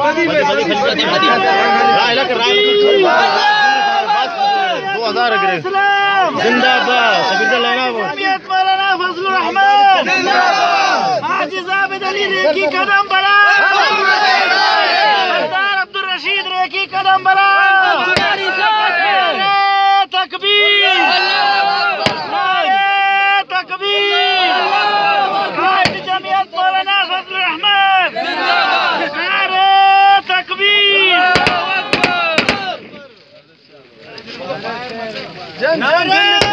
जिंदाबाद मौलाना फजलुर रहमान हाजी आबिद अली रेकी कदम बढ़ा, सरदार अब्दुल रशीद रेकी कदम बढ़ा, तकबीर तकबीर, कायद जमीयत मौलाना फजलुर रहमान, तकबीर।